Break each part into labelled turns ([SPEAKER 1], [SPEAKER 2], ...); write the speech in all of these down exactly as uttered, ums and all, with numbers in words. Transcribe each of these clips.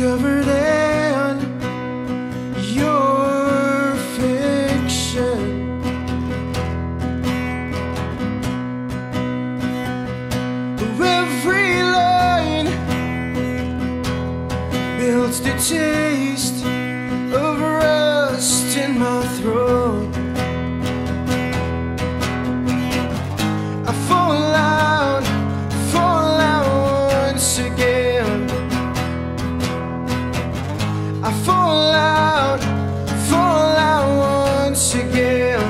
[SPEAKER 1] covered in your fiction. Every line builds the taste of rust in my throat. I fall out, fall out once again. I fall out, fall out once again.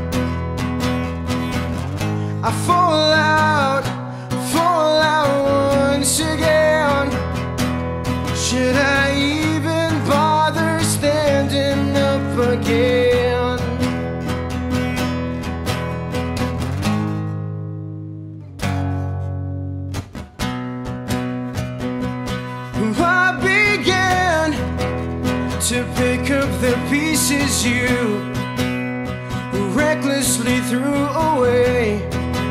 [SPEAKER 1] I fall out, fall out once again. Should I even bother standing up again? I began to pick up the pieces you recklessly threw away.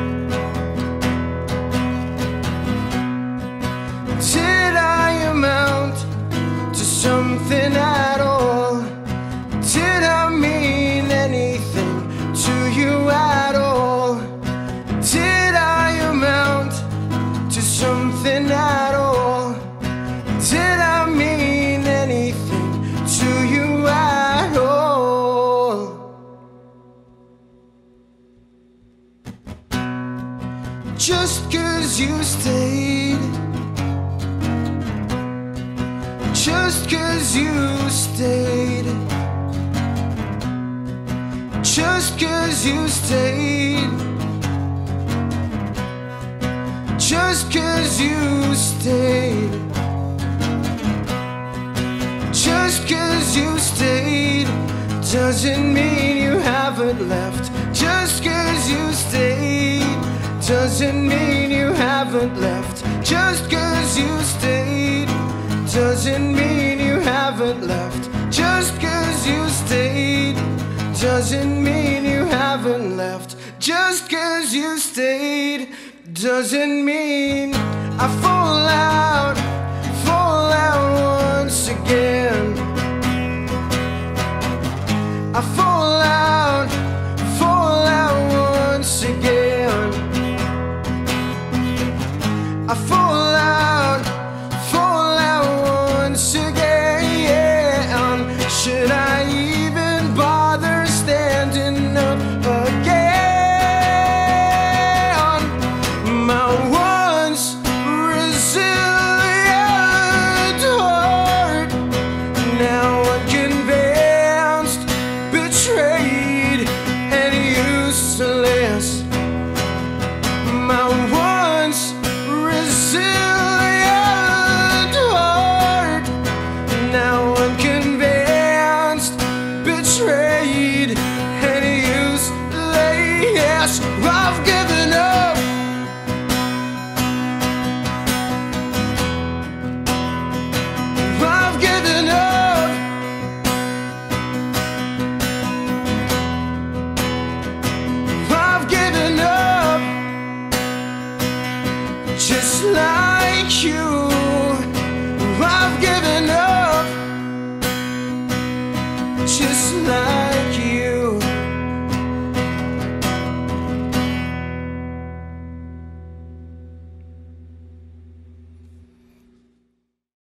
[SPEAKER 1] Did I amount to something at all? Did I mean anything to you at all? Did I amount to something at all? Did I mean anything to you at all? Just 'cause you stayed, just 'cause you stayed, just 'cause you stayed, just 'cause you stayed, just 'cause you stayed doesn't mean you haven't left. Just 'cause you stayed doesn't mean you haven't left. Just 'cause you stayed doesn't mean you haven't left. Just 'cause you stayed doesn't mean you haven't left. Just 'cause you stayed doesn't mean I fall out.